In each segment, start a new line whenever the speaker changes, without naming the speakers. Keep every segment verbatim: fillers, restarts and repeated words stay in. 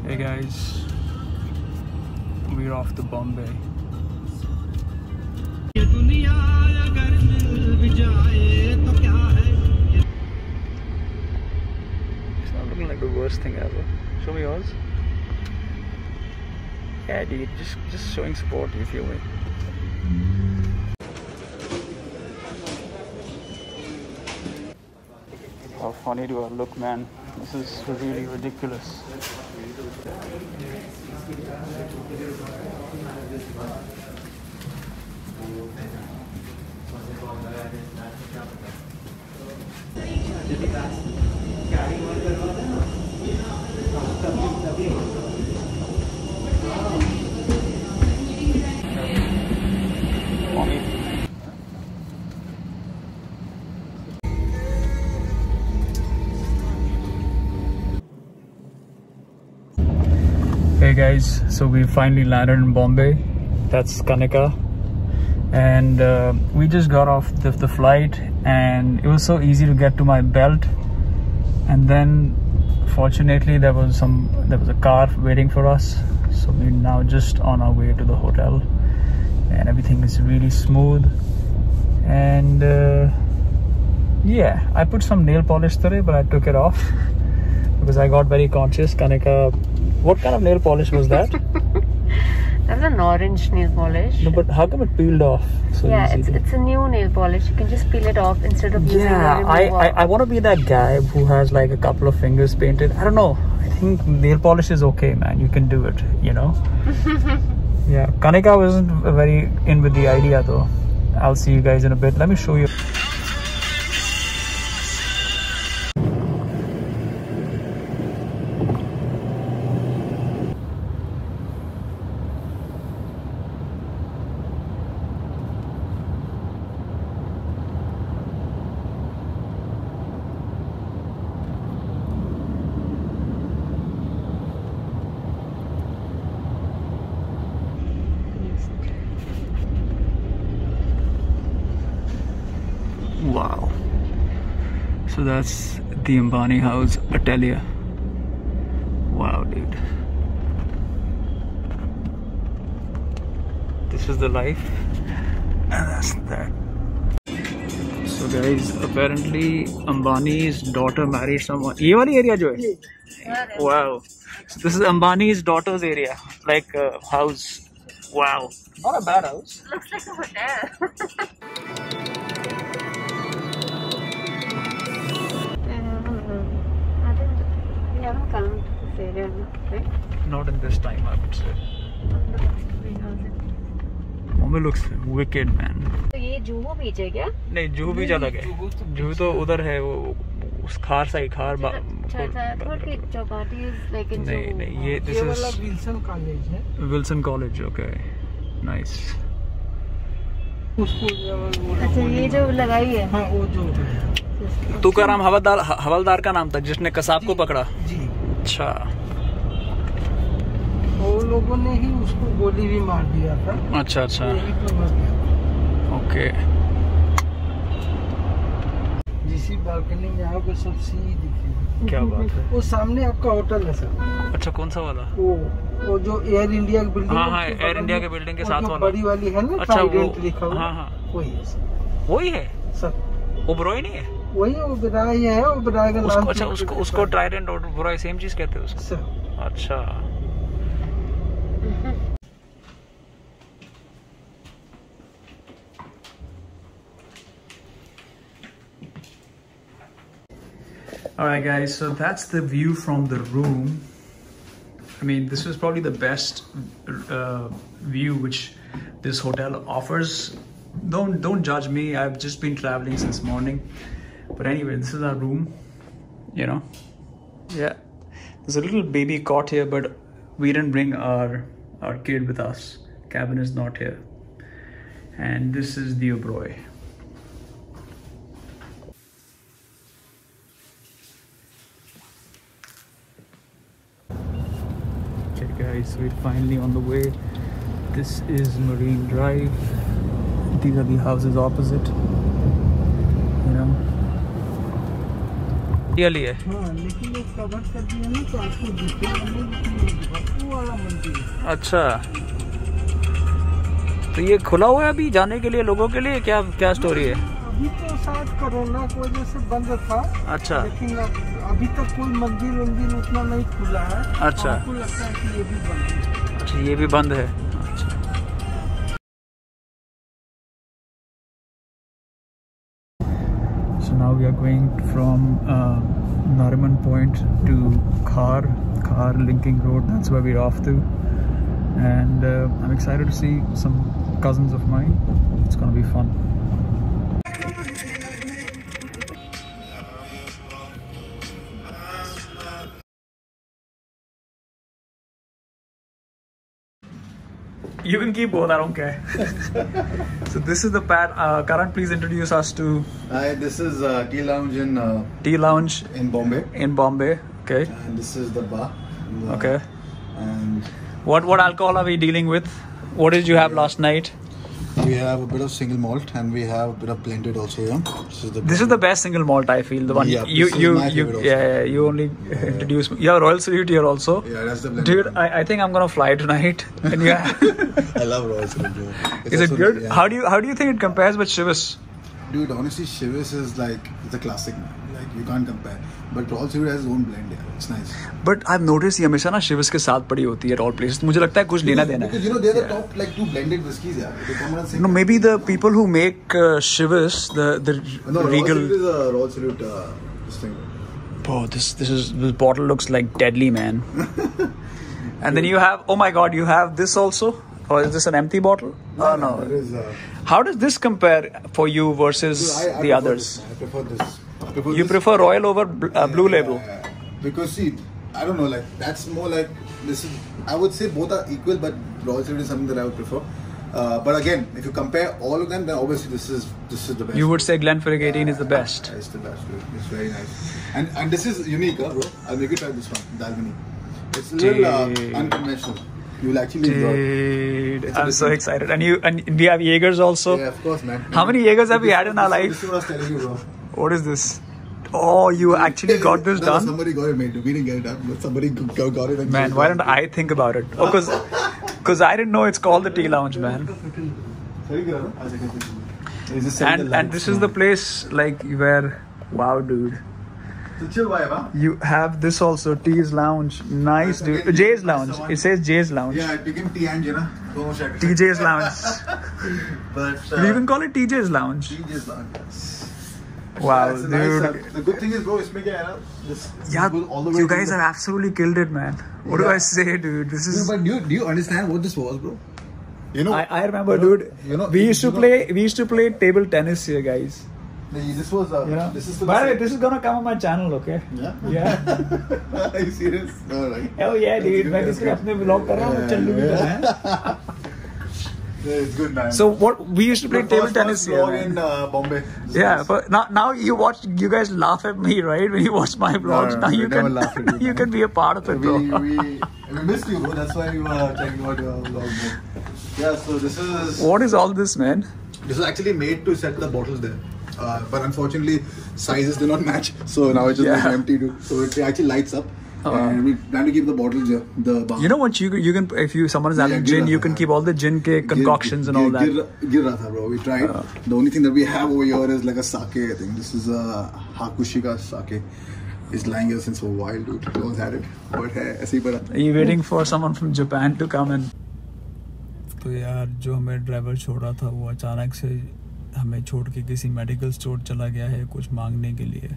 Hey guys, we're off to Bombay. It's not looking like the worst thing ever. Show me yours. Yeah, dude, just just showing support. You feel me? How funny do I look, man? This is really ridiculous. Hey guys, so we finally landed in Bombay. That's Kanika, and uh, we just got off the, the flight, and it was so easy to get to my belt. And then fortunately there was some there was a car waiting for us, so we're now just on our way to the hotel, and everything is really smooth. And uh, yeah, I put some nail polish today, but I took it off because I got very conscious. Kanika, what kind of nail polish was that?
That's an orange nail polish.
No, but how come it peeled off so
yeah,
easily?
it's it's a new nail polish. You can just peel it off instead of using
yeah,
a
I,
remover.
I, I want to be that guy who has like a couple of fingers painted. I don't know. I think nail polish is okay, man. You can do it, you know? Yeah, Kanika wasn't very in with the idea though. I'll see you guys in a bit. Let me show you. Wow. So that's the Ambani house, Atelier. Wow, dude. This is the life. And that's that. So guys, apparently Ambani's daughter married someone. Ye wali area jo hai? Wow. So this is Ambani's daughter's area. Like a house. Wow. Not a bad house.
Looks like a hotel. Come to this area, right?
Not in this time, I would say. Bombay looks wicked, man.
तो ये जुहू बीच है क्या?
नहीं, जुहू बीच अलग है. जुहू तो उधर है वो उस खार साइड खार.
अच्छा अच्छा. थोड़ी की चौपाटी is like in
नहीं नहीं ये this is
विल्सन कॉलेज है.
Wilson College, okay, nice.
उसको
अच्छा ये जो लगाई है.
हाँ वो जो
तू का नाम हवलदार हवलदार का नाम था जिसने कसाब को पकड़ा.
जी.
अच्छा.
वो लोगों ने ही उसको गोली भी मार दिया था.
अच्छा अच्छा. ओके.
जिस बालकनी में आओगे सब सी दिखेगा.
क्या बात है.
वो सामने आपका होटल है सर.
अच्छा कौन सा वाला?
वो वो जो एयर इंडिया की बिल्डिंग.
हाँ हाँ एयर इंडिया के बिल्डिंग के साथ वाला.
बड़ी वाली है ना.
अच्छा वो
लिखा हुआ.
हाँ हाँ
वही है सर.
वही है
सर.
ओबरॉय नहीं है.
वही ओबराय है. ओबराय का नाम.
अच्छा उसको उसको ट्राइडेंट और ओबरॉय सेम चीज कहते हैं उसको.
सर.
अच्छा. Alright guys, so that's the view from the room. I mean, this is probably the best uh, view which this hotel offers. Don't don't judge me. I've just been traveling since morning. But anyway, this is our room. You know, yeah. There's a little baby cot here, but we didn't bring our our kid with us. Cabin is not here. And this is the Oberoi. Okay guys, we're finally on the way. This is Marine Drive. These are the houses opposite. You know, ये लिए
हाँ, लेकिन वो cover कर दिया ना तो आपको दिखेगा नहीं, वो वाला मंदिर है।
अच्छा, तो ये खुला हुआ है अभी जाने के लिए लोगों के लिए, क्या क्या स्टोरी है?
अभी तो शायद कोरोना की वजह से बंद था। अच्छा, लेकिन अब अभी तक कोई मंदिर वंदिर उतना नहीं खुला है। अच्छा, आपको लगता है कि ये भी बंद है?
अच्छा, ये भी बंद है। अच्छा, so now we are going from uh, Nariman Point to Khar Khar linking road. That's where we're off to, and uh, I'm excited to see some cousins of mine. It's gonna be fun. You can keep both, I don't care. So this is the pad. Uh, Karan, please introduce us to.
Hi, this is uh, Tea Lounge in uh,
Tea Lounge
in Bombay.
In Bombay, okay.
And this is the bar. The,
okay.
And
what what alcohol are we dealing with? What did you have yeah. last night?
We have a bit of single malt and we have a bit of blended also. Yeah. This is the
this is the best single malt, I feel. The one
yeah,
you
this
you
is my
you
also.
yeah, yeah you only yeah, introduce me. Yeah, Royal Salute here also.
Yeah, that's the blended.
Dude, I, I think I'm gonna fly tonight. And yeah.
I love Royal Salute. It's
is it good? Yeah. How do you how do you think it compares with Chivas?
Dude, honestly, Chivas is like the classic, man. Like you can't compare. But Royal Salute has its own blend. Yeah, it's nice.
But I've noticed ये हमेशा ना Chivas के साथ पड़ी होती है at all places. मुझे लगता है कुछ लेना देना है.
Because you know they're the yeah. top like two blended whiskies. Yeah, they come on
no, maybe the people who make uh, Chivas, the the
no,
Regal.
Royal Salute is a Royal Salute uh, this thing.
Oh, this this is this bottle looks like deadly, man. And then you have, oh my God, you have this also. Or is this an empty bottle?
No,
oh no.
no. It is, uh,
How does this compare for you versus
dude, I, I
the others?
This, I prefer this. I prefer
you
this.
prefer Royal over uh,
yeah,
Blue
yeah,
Label?
Yeah, yeah. Because see, I don't know, like that's more like this is. I would say both are equal, but Royal Salute is something that I would prefer. Uh, but again, if you compare all of them, then obviously this is this is the best.
You would say Glenfiddich eighteen yeah, is the best.
Yeah, it's the best. Dude. It's very nice, and and this is unique, huh, bro. I'll make you try this one, Dalmini. It's a little uh, unconventional. You will actually enjoy it.
Dude, I'm so excited. And you and we have Jaegers also.
Yeah, of course, man.
How many Jaegers have we had in our life?
This is what I was telling you, bro.
What is this? Oh, you actually got this
no,
done?
Somebody got it made. We didn't get it done, but somebody got it.
Man, why don't I think about it? Oh, because because I didn't know it's called the Tea Lounge, man. And and this is the place like where, wow, dude.
It's a chill vibe, huh?
You have this also, Tea's Lounge. Nice, dude. Again, Jay's Lounge. It says Jay's Lounge.
Yeah, it became T and J, na?
T J's Lounge.
But uh,
you even call it T J's Lounge.
T J's Lounge.
Wow,
yeah,
dude.
Nice, uh, the good thing is, bro, it's making uh, this.
Yeah,
this all the way
you guys have absolutely killed it, man. What yeah. do I say, dude? This is.
Dude, but do you, do you understand what this was, bro? You know,
I, I remember,
you know,
dude.
You know,
we used to
know,
play. We used to play table tennis here, guys.
This was. Uh,
you know?
This is.
By the way, this is gonna come on my channel, okay?
Yeah.
Yeah.
Are you serious? No, right.
Oh yeah, dude. मैं किसके अपने vlog कर रहा हूँ, चल्लू भी कर रहा है.
It's good, man.
So what we used to play
the
table
first,
tennis
first
here.
in uh, Bombay.
Yeah, nice. But now now you watch, you guys laugh at me, right? When you watch my vlogs,
no, no,
now you can
laugh at you,
you can be a part of it,
we,
bro.
we we missed you, bro. That's why we were checking out your vlog, bro. Yeah. So this is.
What is all this, man?
This is actually made to set the bottles there. Uh, but unfortunately, sizes do not match. So now it's just yeah. like empty, dude. So it actually lights up. Uh, and we plan to keep the bottles here. The bar.
You know what? You you can if you someone is having yeah, gin, you can keep all the gin ke concoctions
gir,
and all
gir,
that.
Gir, gir raha tha, bro. We tried. Uh, the only thing that we have over here is like a sake. I think this is a Hakushika sake. It's lying here since for a while, dude. No one's had it. But hey, ऐसे ही पड़ा.
Are you waiting for someone from Japan to come and? तो यार जो हमें driver छोड़ रहा था वो अचानक से हमें छोड़ के किसी मेडिकल स्टोर चला गया है कुछ मांगने के लिए.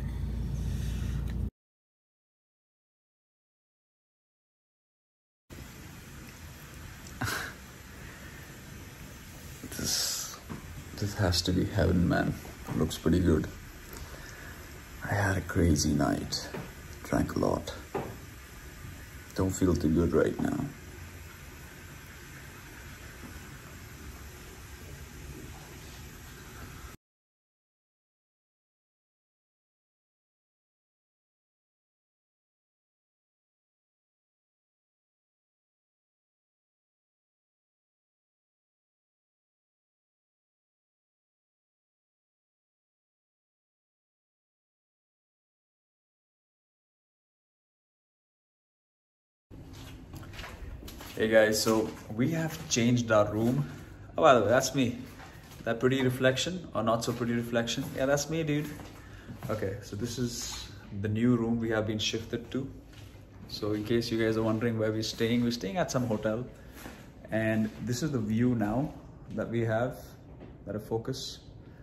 This this has to be heaven, man. Looks pretty good. I had a crazy night. Drank a lot. Don't feel too good right now. Hey guys, so we have changed our room. Oh, by the way, that's me. That pretty reflection or not so pretty reflection? Yeah, that's me, dude. Okay, so this is the new room we have been shifted to. So in case you guys are wondering where we're staying, we're staying at some hotel. And this is the view now that we have. Let it focus.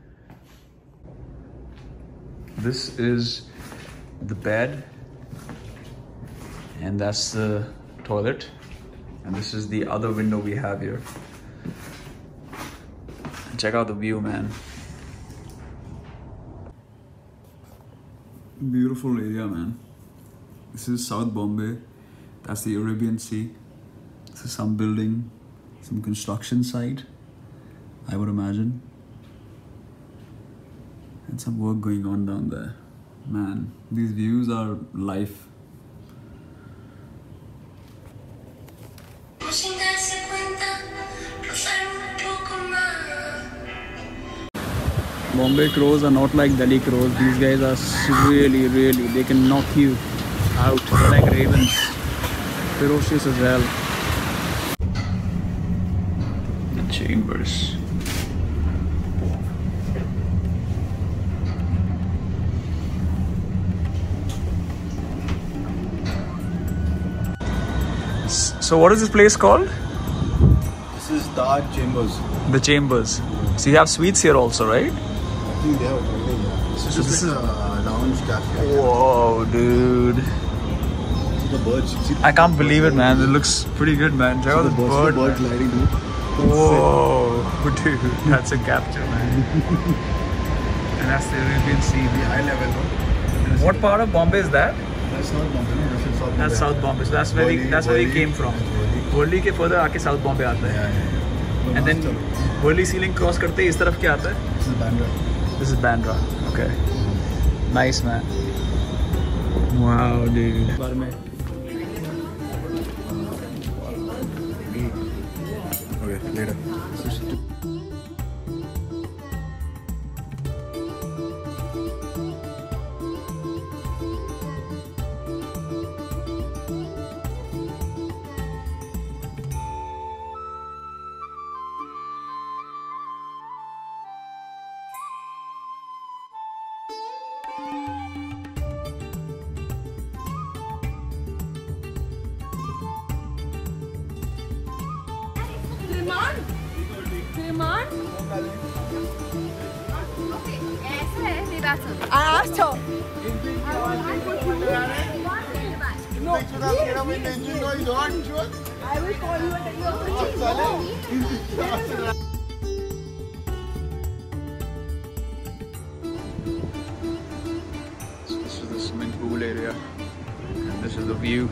This is the bed. And that's the toilet. And this is the other window we have here. Check out the view, man. Beautiful area, man. This is South Bombay. That's the Arabian Sea. This is some building, some construction site, I would imagine. And some work going on down there. Man, these views are life. Bombay crows are not like Delhi crows. These guys are really, really, they can knock you out. They're like ravens. Ferocious as hell. The chambers. So what is this place called?
This is Taj Chambers.
The Chambers. So you have suites here also, right?
I think they have a yeah. This is
So
just
this
like
is-
a lounge cafe.
Whoa, dude.
See the birds. See
I can't believe it, man. It looks pretty good, man. Check out
the
the
birds.
bird.
The bird
man.
gliding, dude.
Whoa, dude. That's a capture, man. And that's the Arabian Sea.
The eye level, no?
What part of Bombay is that?
That's not Bombay, no? That's in South Bombay.
That's South Bombay. So that's where we,
Worli,
that's where we
Worli.
came from.
That's
Worli के further आके South Bombay आता है.
Yeah, yeah.
And then Worli ceiling cross करते ही इस तरफ क्या आता है?
This is Bandra.
This is Bandra. Okay. Nice, man. Wow, dude. बार में.
Okay, later.
I asked her. No, I will call you and tell you.
So this is the swimming pool area. And this is the view.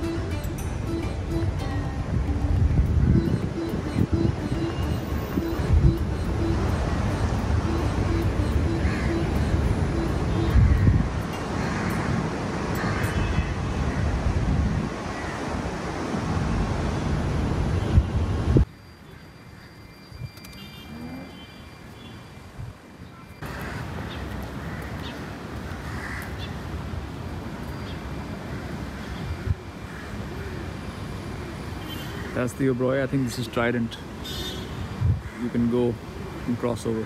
That's the Oberoi. I think this is Trident. You can go and cross over.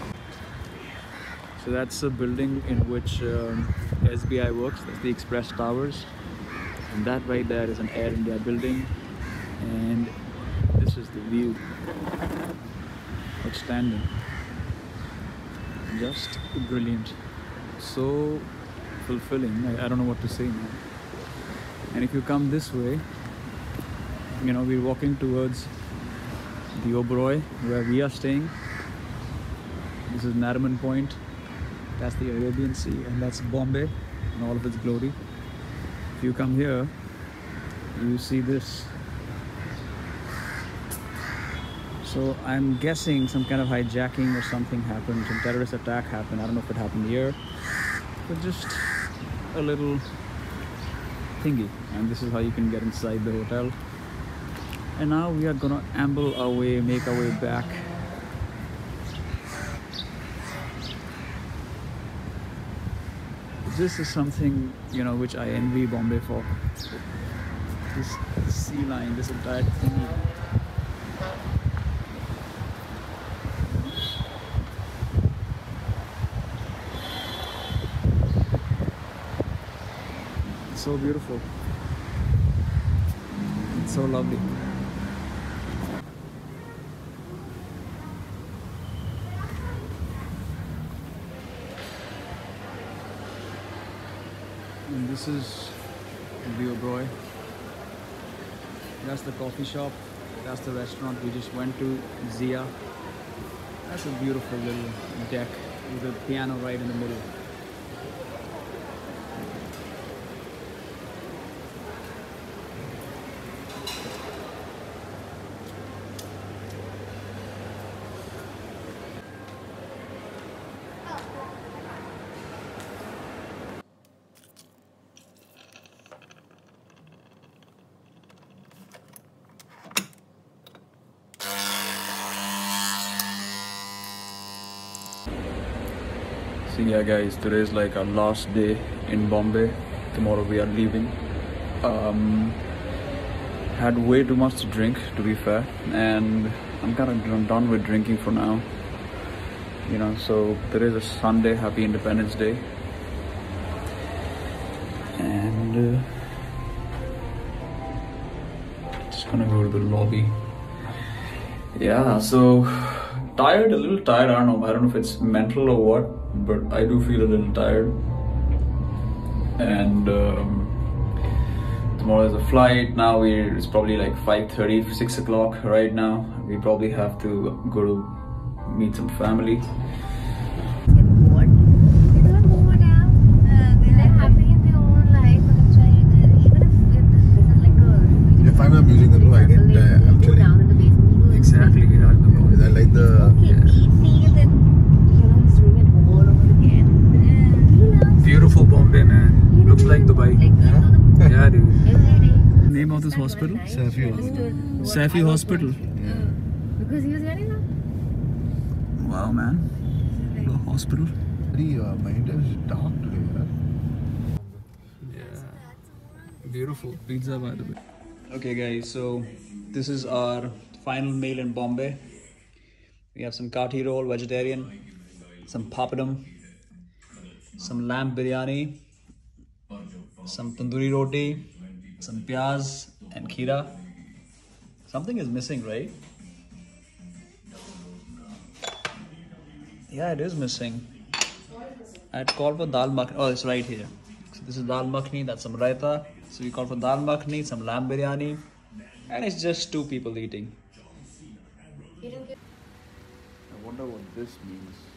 So that's a building in which um, S B I works. That's the Express Towers. And that right there is an Air India building. And this is the view. Outstanding. Just brilliant. So fulfilling. I, I don't know what to say now. And if you come this way, you know, we're walking towards the Oberoi where we are staying. This is Nariman Point. That's the Arabian Sea, and that's Bombay in all of its glory. If you come here, you see this. So I'm guessing some kind of hijacking or something happened, some terrorist attack happened. I don't know if it happened here, but just a little thingy. And this is how you can get inside the hotel. And now we are gonna amble our way, make our way back. This is something, you know, which I envy Bombay for. this sea line, this entire thingy. It's so beautiful. It's so lovely. And this is the Oberoi. That's the coffee shop. That's the restaurant we just went to, Zia. That's a beautiful little deck with a piano right in the middle. So yeah guys, today is like our last day in Bombay. Tomorrow we are leaving. Um, had way too much to drink, to be fair, and I'm kind of done with drinking for now. You know, so today is a Sunday, happy Independence Day. And uh, just gonna go to the lobby. Yeah, so tired, a little tired. I don't know. I don't know if it's mental or what, but I do feel a little tired. And um, tomorrow is a flight. Now we it's probably like five thirty, six o'clock right now. We probably have to go to meet some family.
If I'm not using the blue, I get uh, actually.
Exactly.
I like the.
Beautiful Bombay, man. Looks like Dubai. Yeah, yeah dude. Name of this hospital?
Safi Hospital.
Safi Hospital.
Yeah.
Because he was wearing that.
Wow, man. The hospital.
Pretty, uh, my India is dark today.
Yeah. Beautiful pizza, by the way. Okay, guys. So this is our final meal in Bombay. We have some kathi roll, vegetarian, some papadum, some lamb biryani, some tandoori roti, some pyaz and kheera. Something is missing, right? Yeah, it is missing. I had called for dal makhni. Oh, it's right here. So this is dal makhni, that's some raita. So we called for dal makhni, some lamb biryani, and it's just two people eating. I wonder what this means.